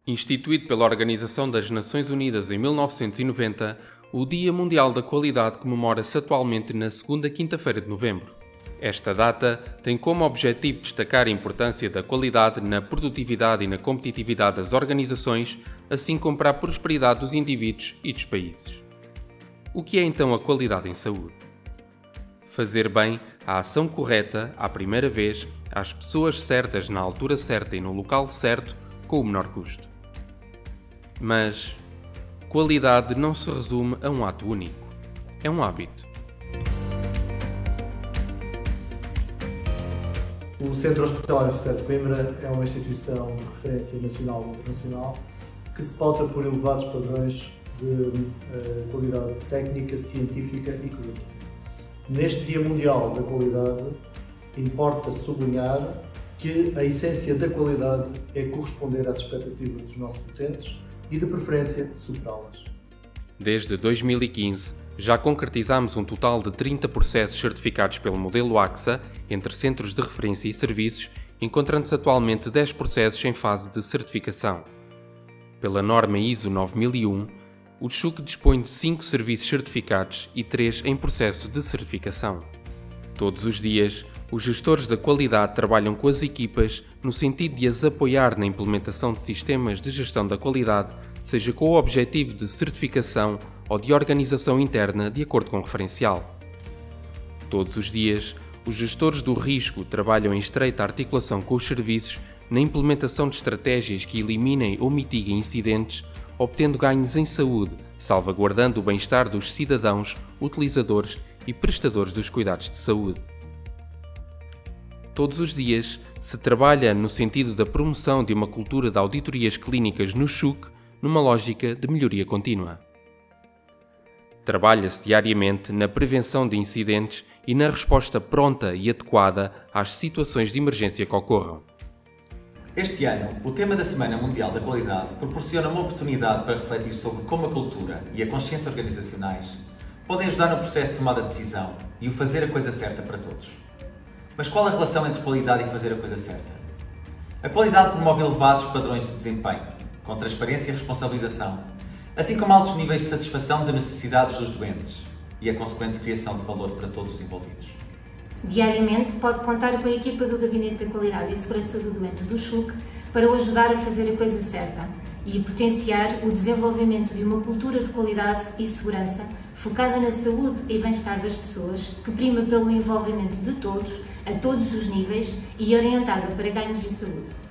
Instituído pela Organização das Nações Unidas em 1990, o Dia Mundial da Qualidade comemora-se atualmente na segunda quinta-feira de novembro. Esta data tem como objetivo destacar a importância da qualidade na produtividade e na competitividade das organizações, assim como para a prosperidade dos indivíduos e dos países. O que é então a qualidade em saúde? Fazer bem a ação correta, à primeira vez, às pessoas certas, na altura certa e no local certo, com o menor custo. Mas qualidade não se resume a um ato único. É um hábito. O Centro Hospitalar Universidade de Coimbra é uma instituição de referência nacional e internacional que se pauta por elevados padrões de qualidade técnica, científica e clínica. Neste Dia Mundial da Qualidade, importa sublinhar que a essência da qualidade é corresponder às expectativas dos nossos utentes e, de preferência, superá-las. Desde 2015, já concretizamos um total de 30 processos certificados pelo modelo AXA entre centros de referência e serviços, encontrando-se atualmente 10 processos em fase de certificação. Pela norma ISO 9001, o SHUC dispõe de 5 serviços certificados e 3 em processo de certificação. Todos os dias, os gestores da qualidade trabalham com as equipas no sentido de as apoiar na implementação de sistemas de gestão da qualidade, seja com o objetivo de certificação ou de organização interna de acordo com o referencial. Todos os dias, os gestores do risco trabalham em estreita articulação com os serviços na implementação de estratégias que eliminem ou mitiguem incidentes, obtendo ganhos em saúde, salvaguardando o bem-estar dos cidadãos, utilizadores e prestadores dos cuidados de saúde. Todos os dias se trabalha no sentido da promoção de uma cultura de auditorias clínicas no SHUC, numa lógica de melhoria contínua. Trabalha-se diariamente na prevenção de incidentes e na resposta pronta e adequada às situações de emergência que ocorram. Este ano, o tema da Semana Mundial da Qualidade proporciona uma oportunidade para refletir sobre como a cultura e a consciência organizacionais podem ajudar no processo de tomada de decisão e o fazer a coisa certa para todos. Mas qual a relação entre qualidade e fazer a coisa certa? A qualidade promove elevados padrões de desempenho, com transparência e responsabilização, assim como altos níveis de satisfação das necessidades dos doentes e a consequente criação de valor para todos os envolvidos. Diariamente pode contar com a equipa do Gabinete da Qualidade e Segurança do Doente do SHUC para o ajudar a fazer a coisa certa e a potenciar o desenvolvimento de uma cultura de qualidade e segurança focada na saúde e bem-estar das pessoas, que prima pelo envolvimento de todos, a todos os níveis e orientada para ganhos em saúde.